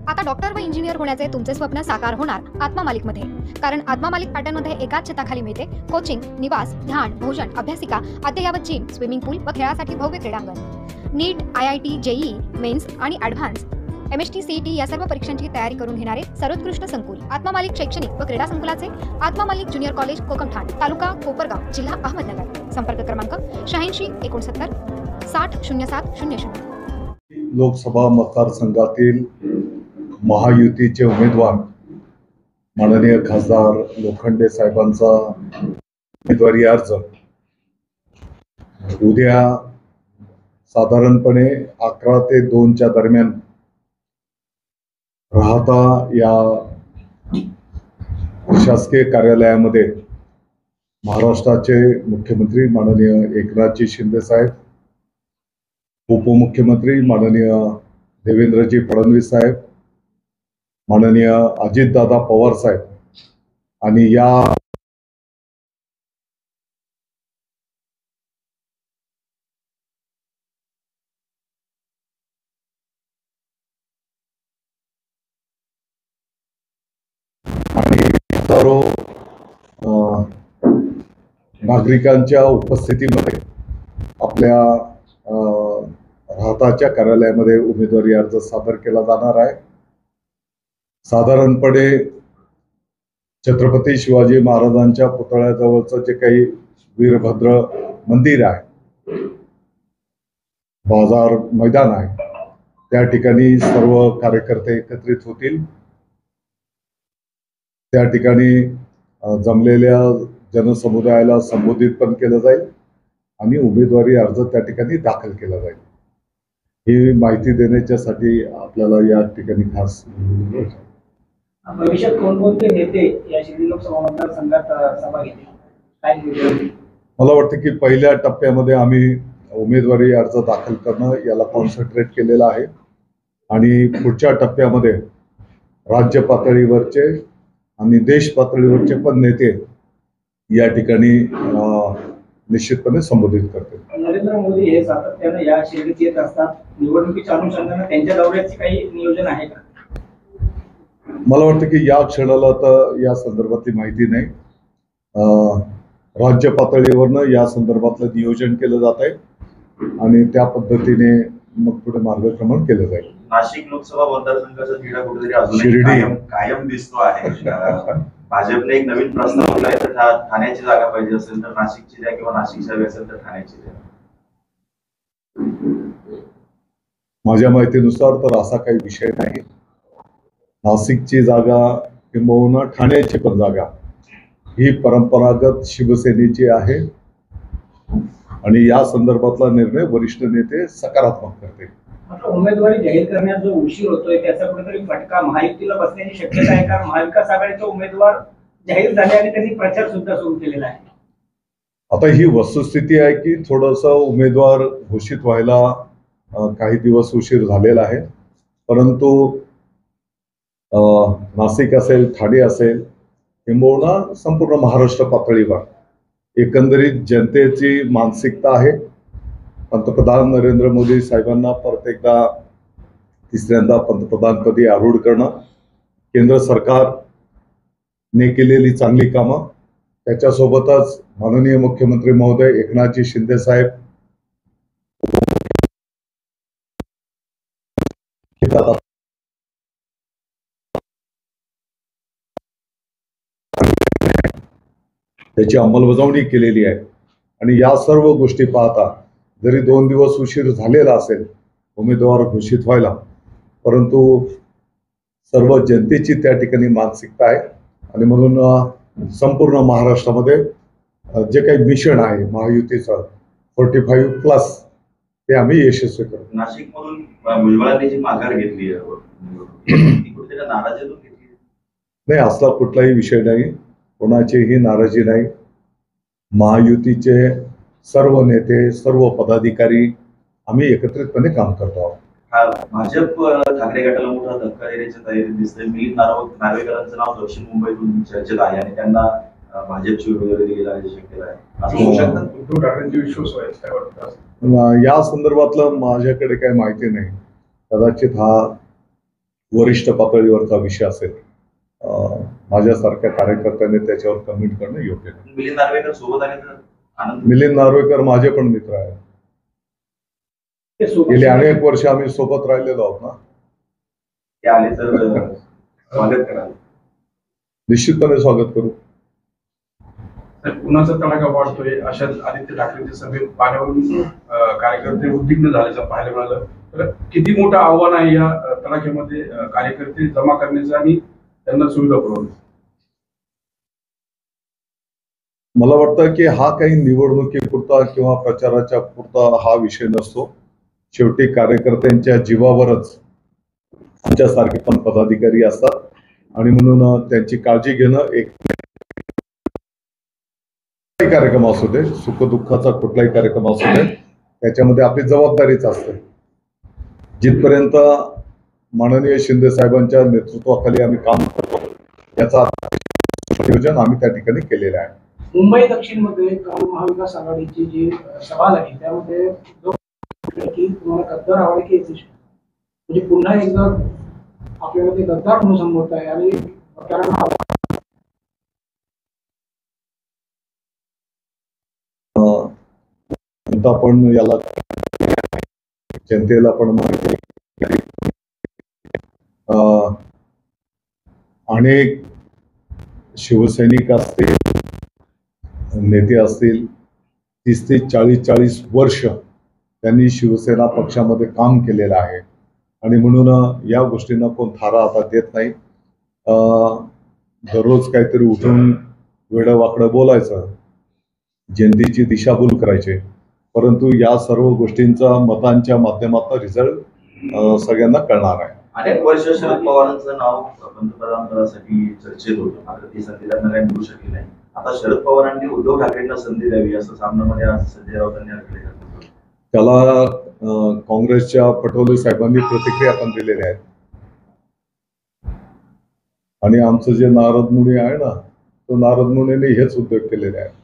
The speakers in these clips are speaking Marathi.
आता डॉक्टर व इंजिनियर होण्याचे तुमचे स्वप्न साकार होणार आत्मा मालिक मध्ये। कारण आत्मा मालिक पॅटर्न मध्ये एकाच छताखाली मिळते कोचिंग, निवास, ध्यान, भोजन, अभ्यासिका, अद्ययावत जिम, स्विमिंग पूल व खेळासाठी भव्य क्रीडांगण। नीट, IIT, JEE, मेन्स आणि ॲडव्हान्स MST CET या सर्व परीक्षांची तयारी करून घेणारे सर्वोत्कृष्ट संकुल आत्मा मालिक शैक्षणिक व क्रीडा संकुलाचे आत्मा मालिक ज्युनियर कॉलेज, कोकमठाण, तालुका कोपरगाव, जिल्हा अहमदनगर। संपर्क क्रमांक 86 69 60 07 00। लोकसभा मतदारसंघातील महायुतीचे उमेदवार माननीय खासदार लोखंडे साहेबांचा उमेदवारी अर्ज उद्या साधारणपणे 11 ते 2च्या दरम्यान राहता या शासकीय कार्यालयामध्ये महाराष्ट्राचे मुख्यमंत्री माननीय एकनाथजी शिंदे साहेब, उपमुख्यमंत्री माननीय देवेंद्रजी फडणवीस साहेब, माननीय अजितदादा पवार साहेब आणि या हजारो नागरिकांच्या उपस्थितीमध्ये आपल्या राहताच्या कार्यालयामध्ये उमेदवारी अर्ज सादर केला जाणार आहे। साधारणपणे छत्रपती शिवाजी महाराजांच्या पुतळ्याजवळचं जे काही वीरभद्र मंदिर आहे, बाजार मैदान आहे, त्या ठिकाणी सर्व कार्यकर्ते एकत्रित होतील। त्या ठिकाणी जमलेल्या जनसमुदायाला संबोधित पण केलं जाईल आणि उमेदवारी अर्ज त्या ठिकाणी दाखल केला जाईल। ही माहिती देण्यासाठी आपल्याला या ठिकाणी खास भविष्यात कोणकोणते नेते या शिर्डी लोकसभा मतदारसंघात सभा घेतील, काय नियोजन? मला वाटतं की पहिल्या टप्प्यामध्ये आम्ही उमेदवारी अर्ज दाखल करणं याला कॉन्सन्ट्रेट केलेलं आहे आणि पुढच्या टप्प्यामध्ये राज्य पातळीवरचे आणि देश पातळीवरचे पण नेते या ठिकाणी निश्चितपणे संबोधित करतील। नरेंद्र मोदी हे सातत्यानं या शिर्डीत येत असतात, निवडणुकीच्या अनुषंगाने त्यांच्या दौऱ्याचे काही नियोजन आहे का? मला वाटतं की या क्षणाला तर या संदर्भातली माहिती नाही। राज्य पातळीवरनं या संदर्भातलं नियोजन केलं जात आहे आणि त्या पद्धतीने मग पुढे मार्गक्रमण केलं जाईल। नाशिक लोकसभा मतदारसंघाचा तिढा कुठेतरी अजूनही कायम दिसतो आहे। भाजपने एक नवीन प्रस्ताव आणलाय, तर ठाण्याची जागा पाहिजे असेल तर नाशिकची द्या किंवा नाशिकची हवी असेल तर ठाण्याची द्या। माझ्या माहितीनुसार तर असा काही विषय नाही। नाशिकची जागा किंबहुना ठाण्याची पण जागा ही परंपरागत शिवसेनेची आहे आणि या संदर्भातला निर्णय वरिष्ठ नेते सकारात्मक करतील। उमेदवारी जाहीर करण्यात जो उशीर होतोय त्याचा कुठेतरी फटका महायुतीला बसण्याची शक्यता आहे का? महाविकास आघाडीचे उमेदवार जाहीर झाले आणि त्यांनी प्रचार सुद्धा सुरू केलेला आहे। आता ही वस्तुस्थिती आहे की थोडंसं उमेदवार घोषित व्हायला काही दिवस उशीर झालेला आहे, परंतु नाशिक असेल, ठाणे असेल किंबहुना संपूर्ण महाराष्ट्र पातळीवर एकंदरीत जनतेची मानसिकता आहे पंतप्रधान नरेंद्र मोदी साहेबांना परत एकदा तिसऱ्यांदा पंतप्रधानपदी आरूढ करणं, केंद्र सरकारने केलेली चांगली कामं, त्याच्यासोबतच माननीय मुख्यमंत्री महोदय एकनाथजी शिंदे साहेब त्याची अंमलबजावणी केलेली आहे आणि या सर्व गोष्टी पाहता जरी 2 दिवस उशीर झालेला असेल उमेदवार घोषित व्हायला, परंतु सर्व जनतेची त्या ठिकाणी मानसिकता आहे आणि म्हणून संपूर्ण महाराष्ट्रामध्ये जे काही मिशन आहे महायुतीचं 45+ ते आम्ही यशस्वी करू। नाशिकमधून भुजबळांनी जी माघार घेतली ती कुठेतरी नाराजीतून घेतली नाही, असला कुठलाही विषय नाही, कोणाचीही नाराजी नाही। महायुतीचे सर्व नेते, सर्व पदाधिकारी आम्ही एकत्रितपणे काम करतो आहोत। भाजप ठाकरे गटाला मोठा धक्का देण्याची तयारी दिसते। मिलिंद नार्वेकरांचं नाव दक्षिण मुंबईतून चर्चेत आहे आणि त्यांना भाजपची उमेदवारी दिली जाण्याची शक्यता आहे, असं होऊ शकतं? उद्धव ठाकरेंची विश्वास आहे काय वाटतं? या संदर्भातलं माझ्याकडे काही माहिती नाही, कदाचित हा वरिष्ठ पातळीवरचा विषय असेल, माझ्यासारख्या कार्यकर्त्याने त्याच्यावर कमेंट करणं योग्य नाही. मिलिंद नार्वेकर सोबत आले तर आनंद. मिलिंद नार्वेकर माझे पण मित्र आहेत. ते सोबत गेली अनेक वर्ष आम्ही सोबत राहिलेलो आहोत ना. ते आले तर स्वागत करा. निश्चितपणे स्वागत करू. कुणाचा तडाखा वाढतोय अशा आदित्य ठाकरेंच्या सभेत पाण्यावरून कार्यकर्ते उद्विग्न झाल्याचं पाहायला मिळालं. तर किती मोठं आव्हान आहे या तडाख्यामध्ये कार्यकर्ते जमा करण्याचं आणि त्यांना सुविधा पुरवणं? मला वाटतं की हा काही निवडणुकीपुरता किंवा प्रचाराच्या पुरता हा विषय नसतो. शेवटी कार्यकर्त्यांच्या जीवावरच आमच्यासारखे पण पदाधिकारी असतात आणि म्हणून त्यांची काळजी घेणं एक कार्यक्रम असू दे, सुखदुःखाचा कुठलाही कार्यक्रम असू दे, त्याच्यामध्ये आपली जबाबदारीच असते. जिथपर्यंत माननीय शिंदे साहेबांच्या नेतृत्वाखाली आम्ही काम करतो याचा नियोजन आम्ही त्या ठिकाणी केलेलं आहे. मुंबई दक्षिण मध्ये काल महाविकास आघाडीची जी सभा झाली त्यामध्ये की तुम्हाला गद्दार आवडे की म्हणजे पुन्हा एकदा आपल्याला ते गद्दार म्हणून संबोधत आहे आणि आपण याला जनतेला पण माहिती अनेक शिवसैनिक असतील, नेते असतील, 30 ते 40 वर्ष त्यांनी शिवसेना पक्षामध्ये काम केलेलं आहे आणि म्हणून या गोष्टींना कोण थारा आता देत नाही. दररोज काहीतरी उठून वेडं वाकडं बोलायचं, जनतेची दिशाभूल करायचे, परंतु या सर्व गोष्टींचा मतांच्या माध्यमातून रिझल्ट सगळ्यांना कळणार आहे. अनेक वर्ष शरद पवारांचं नाव पंतप्रधान पदासाठी चर्चेत होतं, मात्र ती संधी त्यांना काही मिळू शकली नाही. आता शरद पवारांनी उद्धव ठाकरेंना संधी द्यावी असं सामनामध्ये आज संजय राऊतांनी आखले. त्याला काँग्रेसच्या पटोले साहेबांनी प्रतिक्रिया पण दिलेल्या आहेत आणि आमचं जे नारद मुनी आहे ना, तो नारद मुनीने हेच उद्योग केलेले आहेत.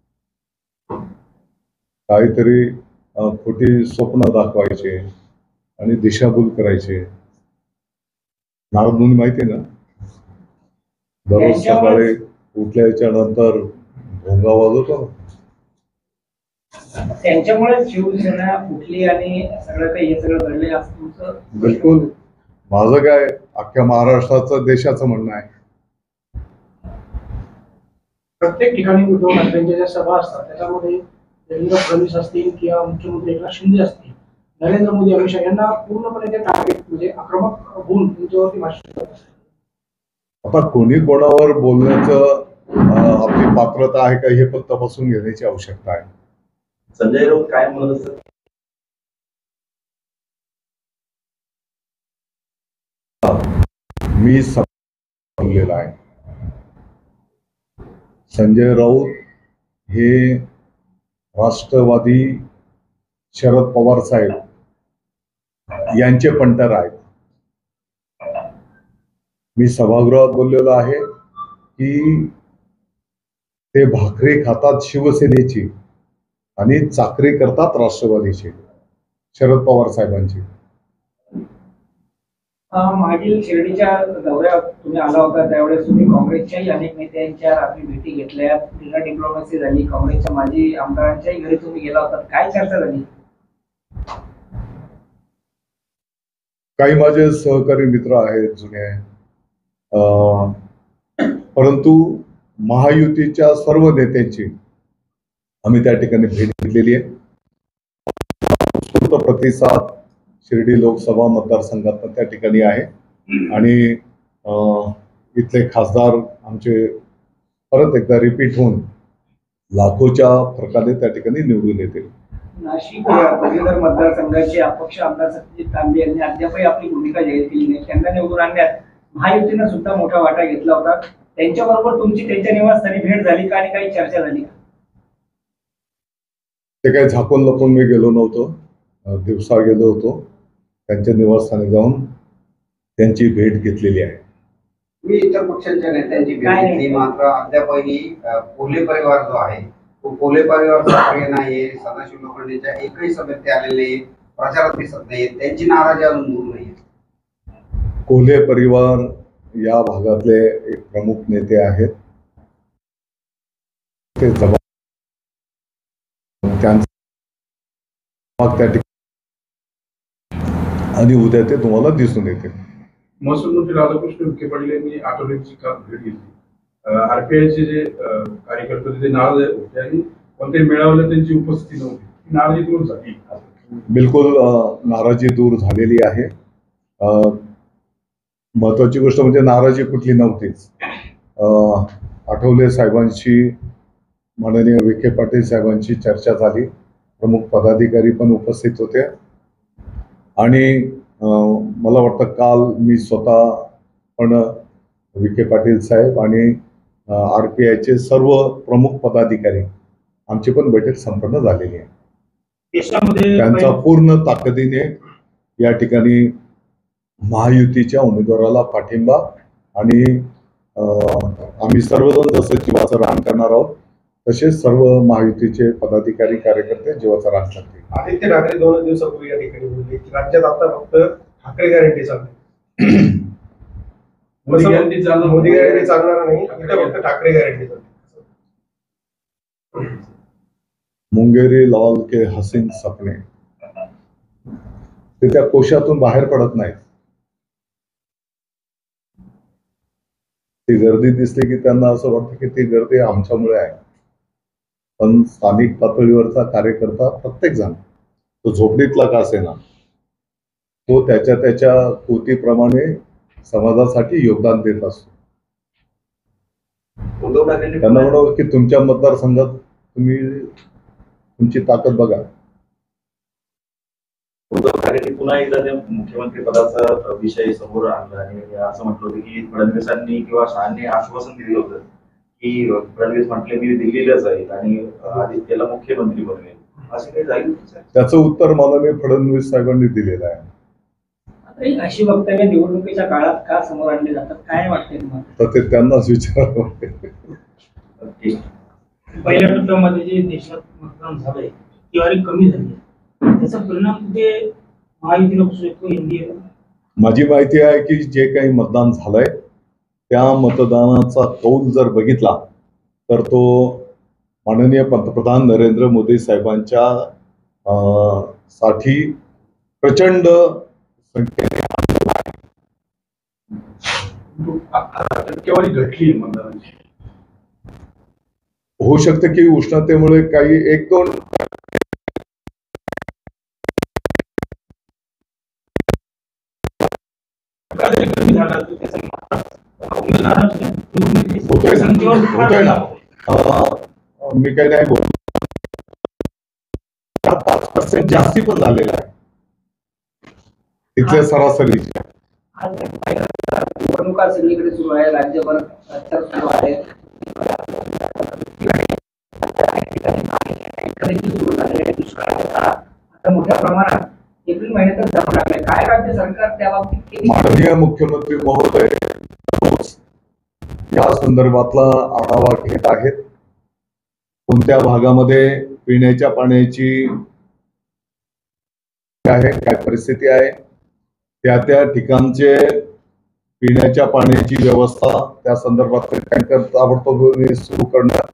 काहीतरी खोटी स्वप्न दाखवायचे आणि दिशाभूल करायचे. नारद मुनी माहिती ना, दररोज सकाळी उठल्याच्या नंतर भोंगा वाजवतो. त्यांच्यामुळे शिवसेना उठली आणि सगळं काही हे सगळं घडले असं तुमचं? बिलकुल. माझं काय, अख्ख्या महाराष्ट्राचं देशाचं म्हणणं आहे. प्रत्येक ठिकाणी उद्धव ठाकरेंच्या ज्या सभा असतात त्याच्यामध्ये देवेंद्र फडणवीस असतील किंवा मुख्यमंत्री एकनाथ शिंदे असतील, नरेंद्र मोदी, अमित शहा यांना पूर्णपणे ते टार्गेट म्हणजे आक्रमक होऊन त्यांच्यावरती भाषण करत असतात. आता कोणी कोणावर बोलण्याचं आपली पात्रता आहे का हे पण तपासून घेण्याची आवश्यकता आहे. संजय राऊत काय म्हणत असतात? मी बोललेला आहे. संजय राऊत हे राष्ट्रवादी शरद पवार साहेब यांचे पंटर आहेत. मी सभागृहात बोललेलो आहे की ते भाकरी खातात शिवसेनेची आणि चाकरी करतात राष्ट्रवादीची, शरद पवार साहेबांची. मागील शिर्डीच्या दौऱ्यात तुम्ही आला होता त्यावेळेस तुम्ही काँग्रेसच्याही अनेक नेत्यांच्या रात्री भेटी घेतल्या, डिनर डिप्लोमसी झाली, काँग्रेसच्या माजी आमदारांच्याही घरी तुम्ही गेला होता. काय चर्चा झाली? काही माझे सहकारी मित्र आहेत जुने, परंतु महायुतीच्या सर्व नेत्यांची आम्ही त्या ठिकाणी भेट घेतलेली आहे. उत्स्फूर्त प्रतिसाद शिर्डी लोकसभा मतदारसंघात त्या ठिकाणी आहे आणि इथले खासदार आमचे परत एकदा रिपीट होऊन लाखोच्या फरकाने त्या ठिकाणी निवडून येतील. नाशिक पदवीधर मतदारसंघाचे अपक्ष आमदार सत्यजित तांबे यांनी अद्यापही आपली भूमिका जाहीर केली नाही. त्यांना निवडून आणण्यात महायुतीनं सुद्धा मोठा वाटा घेतला होता. त्यांच्याबरोबर तुमची त्यांच्या निवासस्थानी भेट झाली का आणि काही चर्चा झाली का? ते काही झाकून लपून मी गेलो नव्हतो, दिवसा गेलो होतो. त्यांच्या निवासस्थानी जाऊन त्यांची भेट घेतलेली आहे. मी इतर पक्षांच्या नेत्यांची भेट घेतली, मात्र अद्यापही कोल्हे परिवार जो आहे तो कोल्हे परिवार सक्रिय नाहीये. सदाशिव लोखंडेच्या एकही सभेत ते आलेले नाही, प्रचारात दिसत नाही, त्यांची नाराजी अजून दूर नाही. कोल्हे परिवार या भागातले एक प्रमुख नेते आहेत. ते त्यांचा त्या ठिकाणी आणि उद्या ते तुम्हाला दिसून येते. महसूल मंत्री राधाकृष्ण विखे पाटील यांनी आठवड्याची काल भेट घेतली. आरपीआयचे जे कार्यकर्ते होते ते नाराज होते आणि कोणत्याही मेळाव्याला त्यांची उपस्थिती नव्हती. नाराजी दूर झाली. बिलकुल नाराजी दूर झालेली आहे. महत्वाची गोष्ट म्हणजे नाराजी कुठली नव्हतीच. आठवले साहेबांशी, माननीय विखे पाटील साहेबांची चर्चा झाली. प्रमुख पदाधिकारी पण उपस्थित होते आणि मला वाटतं काल मी स्वतः पण विखे पाटील साहेब आणि आरपीआयचे सर्व प्रमुख पदाधिकारी आमची पण बैठक संपन्न झालेली आहे. त्यांचा पूर्ण ताकदीने या ठिकाणी महायुतीच्या उमेदवाराला पाठिंबा आणि आम्ही सर्वजण जसं जीवाचं रान करणार आहोत तसेच सर्व महायुतीचे पदाधिकारी कार्यकर्ते जीवाचं रान करतील. आदित्य ठाकरे 2 दिवसापूर्वी या ठिकाणी बोलले की राज्यात आता फक्त ठाकरे गॅरंटी चालते. मोदी गॅरंटी चालणार नाही, इथे फक्त ठाकरे गॅरंटी चालते. मुंगेरी लाल के हसीन सपने ते त्या कोशातून बाहेर पडत नाहीत. ती गर्दी दिसली की त्यांना असं वाटतं की ती गर्दी आमच्यामुळे आहे. पण स्थानिक पातळीवरचा कार्यकर्ता प्रत्येक जण तो झोपडीतला का असेना तो त्याच्या त्याच्या कृतीप्रमाणे समाजासाठी योगदान देत असतो. त्यांना म्हणावं की तुमच्या मतदारसंघात तुम्ही तुमची ताकद बघा. उद्धव ठाकरे पुन्हा एकदा त्या मुख्यमंत्री पदाचा विषय समोर आणला आणि असं म्हटलं होतं की फडणवीसांनी किंवा शहांनी आश्वासन दिलं होतं की फडणवीस म्हटले मी दिल्लीला जाईल आणि आदित्यला मुख्यमंत्री बनवेल. असं काही जाईल? त्याचं उत्तर माननीय फडणवीस साहेबांनी दिलेलं आहे. अशी वक्तव्य निवडणुकीच्या काळात का समोर आणले जातात, काय वाटते तुम्हाला? तर ते त्यांनाच विचारावं. पहिल्या टप्प्यामध्ये जे देशात मतदान झालंय किंवा कमी झाली त्याचा परिणाम कुठे महायुतीला होऊ शकतो, एनडीएला? माझी माहिती आहे की जे काही मतदान झालंय त्या मतदानाचा कौल जर बघितला तर तो माननीय पंतप्रधान नरेंद्र मोदी साहेबांच्या साठी प्रचंड संख्येने टक्केवारी घटली मतदानाची. होऊ शकतं की उष्णतेमुळे काही 1-2 होतोय ना. मी काही नाही बोलतो. 5% जास्ती पण झालेला आहे तिथल्या सरासरी. निवडणुका सगळीकडे सुरू आहे, राज्यभर प्रचार सुरू आहे. आता मोठ्या प्रमाणात एप्रिल महिन्यातच जाऊ लागले. काय राज्य सरकार त्या बाबतीत माननीय मुख्यमंत्री महोदय या संदर्भातला आढावा घेत आहेत. कोणत्या भागामध्ये पिण्याच्या पाण्याची काय परिस्थिती आहे, त्या ठिकाणचे पिण्याच्या पाण्याची व्यवस्था, त्या संदर्भात टँकर ताबडतोब सुरू करण्यात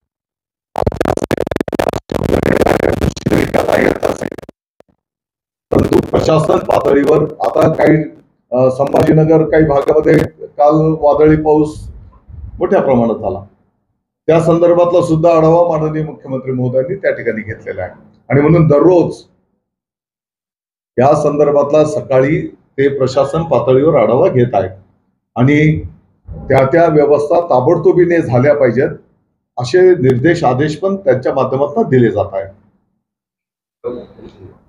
परंतु प्रशासन पातळीवर आता काही संभाजीनगर काही भागामध्ये काल वादळी पाऊस मोठ्या प्रमाणात झाला. त्या संदर्भातला सुद्धा आढावा माननीय मुख्यमंत्री महोदयांनी त्या ठिकाणी घेतलेला आहे आणि म्हणून दररोज या संदर्भातला सकाळी ते प्रशासन पातळीवर आढावा घेत आहेत आणि त्या व्यवस्था ताबडतोबीने झाल्या पाहिजेत असे निर्देश आदेश पण त्यांच्या माध्यमातून दिले जात आहेत.